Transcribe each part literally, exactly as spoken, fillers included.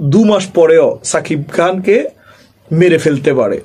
দু মাস পরেও সাকিব খানকে মেরে ফেলতে পারে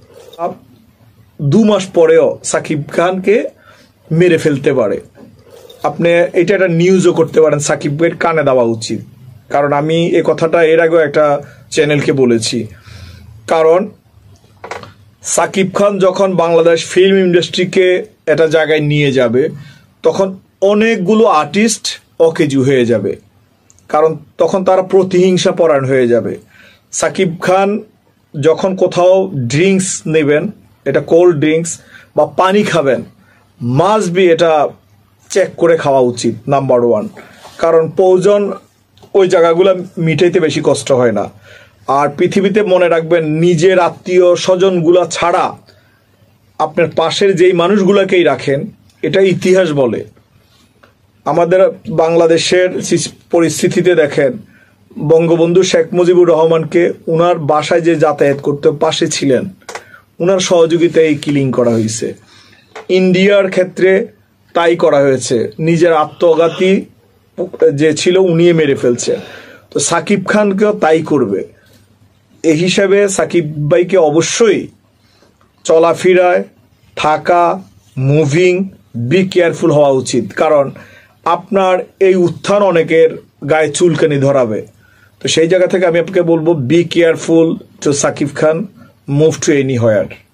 দু মাস পরেও সাকিব খানকে মেরে ফেলতে পারে আপনি এটা একটা নিউজও করতে পারেন, সাকিবের কানে দেওয়া উচিত। কারণ আমি এই কথাটা এর আগেও একটা চ্যানেলকে বলেছি। কারণ সাকিব খান যখন বাংলাদেশ ফিল্ম ইন্ডাস্ট্রিকে একটা জায়গায় নিয়ে যাবে, তখন অনেকগুলো আর্টিস্ট অকেজু হয়ে যাবে, কারণ তখন তারা প্রতিহিংসা পরায়ণ হয়ে যাবে। সাকিব খান যখন কোথাও ড্রিঙ্কস নেবেন, এটা কোল্ড ড্রিঙ্কস বা পানি খাবেন, মাস্ট বি এটা চেক করে খাওয়া উচিত, নাম্বার ওয়ান। কারণ প্রয়োজন ওই জায়গাগুলো মিটাইতে বেশি কষ্ট হয় না। আর পৃথিবীতে মনে রাখবেন, নিজের আত্মীয় স্বজনগুলা ছাড়া আপনার পাশের যেই মানুষগুলোকেই রাখেন, এটা ইতিহাস বলে। আমাদের বাংলাদেশের পরিস্থিতিতে দেখেন, বঙ্গবন্ধু শেখ মুজিবুর রহমানকে উনার বাসায় যে যাতায়াত করতে পাশে ছিলেন, উনার সহযোগিতায় এই কিলিং করা হয়েছে। ইন্ডিয়ার ক্ষেত্রে তাই করা হয়েছে, নিজের আত্মঘাতী যে ছিল উনি মেরে ফেলছে। তো সাকিব খানকেও তাই করবে। এই হিসাবে সাকিব ভাইকে অবশ্যই চলাফেরায়, থাকা, মুভিং বি কেয়ারফুল হওয়া উচিত। কারণ আপনার এই উত্থান অনেকের গায়ে চুলকানি ধরাবে। তো সেই জায়গা থেকে আমি আপনাকে বলবো, be careful to Sakib Khan, move to any where.